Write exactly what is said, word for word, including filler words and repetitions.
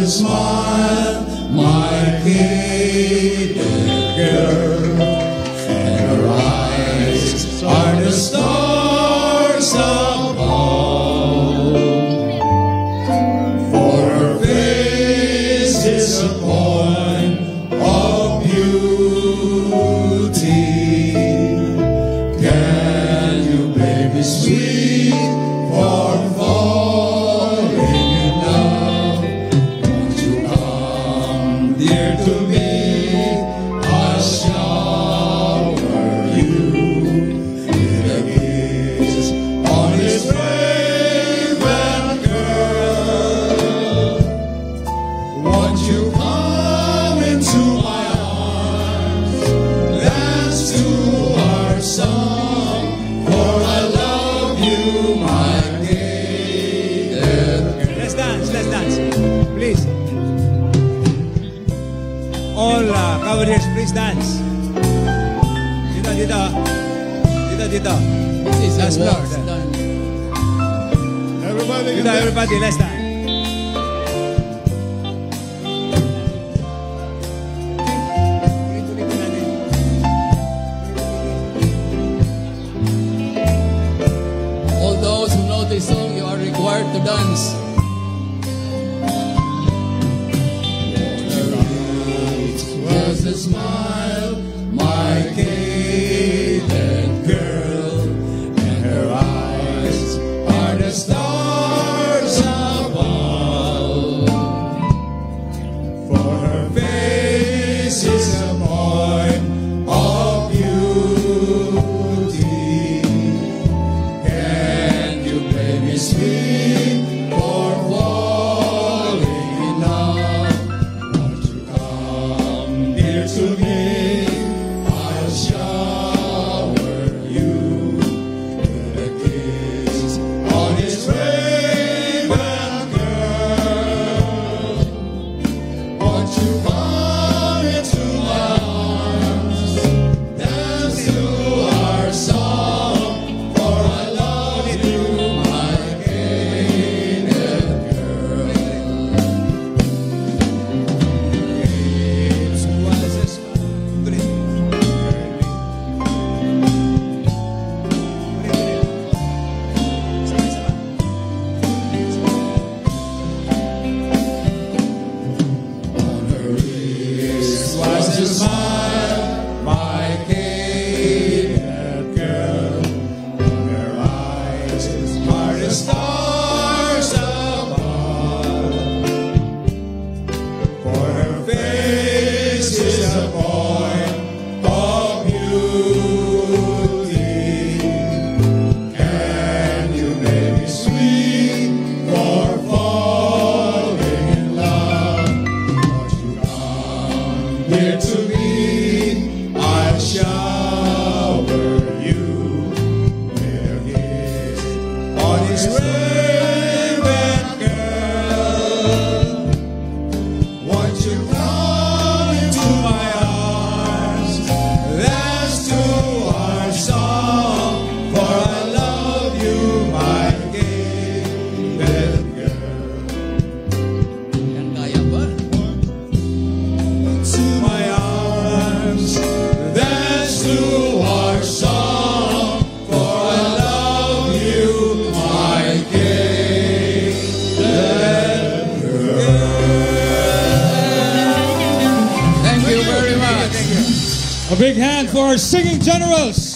a smile, my cadet girl, and her eyes are the stars above. For her face is a point of beauty. Can you, baby, sweet, for falling in love? Won't you come, dear, to me? I'll shower you with a kiss on this raven girl. Won't you come into my arms, dance to our song, for I love you, my cadet. Let's dance, let's dance. Please. All uh, cavaliers, please dance. Dito, dito. Dito, dito. Last floor. Everybody, Dito, everybody, let's dance. All those who know this song, you are required to dance. was a smile, my cadet girl, and her eyes are the stars above. For her face is a point of beauty. Can you play me sweet for falling in love? Won't you come near to me? I'll shower you with a kiss on this raven girl. Won't you come into my arms, dance to our song, for I love you, my cadet girl. On her wrist was a smile, my cadet girl. On her eyes are the stars above. For her face is a point of beauty. Can you make me sweet for falling in love? Won't you come near to me? I'll shower you with a kiss on this raven girl. Won't you come into my arms, dance to our song, for I love you, my cadet girl. Yan kaya ba? To my arms, dance to our song, for I love you, my cadet girl. Thank you very much. A big hand for our singing generals.